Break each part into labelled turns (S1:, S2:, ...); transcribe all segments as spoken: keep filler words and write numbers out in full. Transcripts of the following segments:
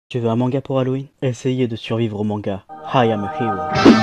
S1: Tu veux un manga pour Halloween? Essayez de survivre au manga I Am a Hero.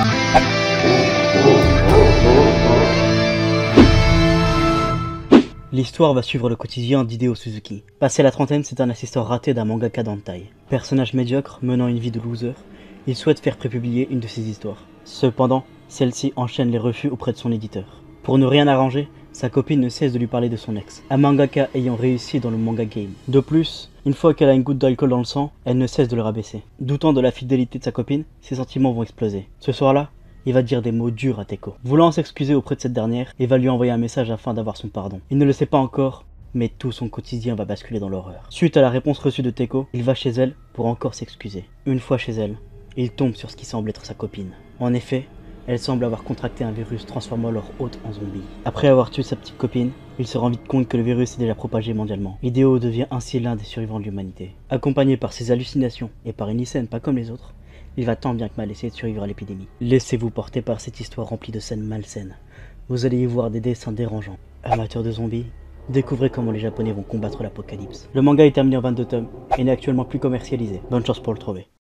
S1: L'histoire va suivre le quotidien d'Hideo Suzuki. Passé la trentaine, c'est un assistant raté d'un mangaka d'hentai. Personnage médiocre menant une vie de loser, il souhaite faire prépublier une de ses histoires. Cependant, celle-ci enchaîne les refus auprès de son éditeur. Pour ne rien arranger, sa copine ne cesse de lui parler de son ex, un mangaka ayant réussi dans le manga game. De plus, une fois qu'elle a une goutte d'alcool dans le sang, elle ne cesse de le rabaisser. Doutant de la fidélité de sa copine, ses sentiments vont exploser. Ce soir-là, il va dire des mots durs à Teko. Voulant s'excuser auprès de cette dernière, il va lui envoyer un message afin d'avoir son pardon. Il ne le sait pas encore, mais tout son quotidien va basculer dans l'horreur. Suite à la réponse reçue de Teko, il va chez elle pour encore s'excuser. Une fois chez elle, il tombe sur ce qui semble être sa copine. En effet, elle semble avoir contracté un virus transformant leur hôte en zombie. Après avoir tué sa petite copine, il se rend vite compte que le virus est déjà propagé mondialement. Hideo devient ainsi l'un des survivants de l'humanité. Accompagné par ses hallucinations et par une hycène pas comme les autres, il va tant bien que mal essayer de survivre à l'épidémie. Laissez-vous porter par cette histoire remplie de scènes malsaines. Vous allez y voir des dessins dérangeants. Amateurs de zombies, découvrez comment les Japonais vont combattre l'apocalypse. Le manga est terminé en vingt-deux tomes et n'est actuellement plus commercialisé. Bonne chance pour le trouver.